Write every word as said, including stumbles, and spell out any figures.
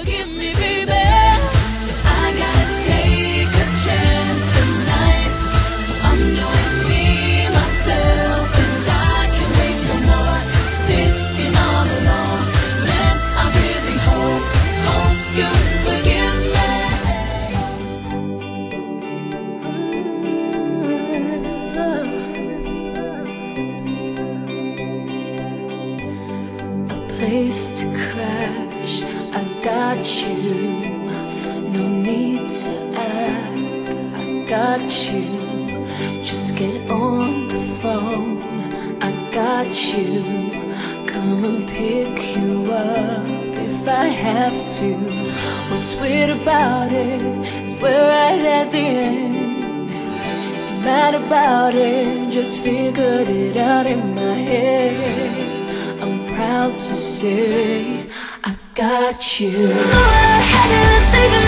forgive me, baby? I gotta take a chance tonight, so I'm doing me, myself, and I can't wait no more. Sitting all alone, man, I really hope, hope you forgive me. A place to crash, I got you. No need to ask, I got you. Just get on the phone, I got you. Come and pick you up if I have to. What's weird about it is we're right at the end. You're mad about it, just figured it out in my head. I'm proud to say I got you. Go ahead and say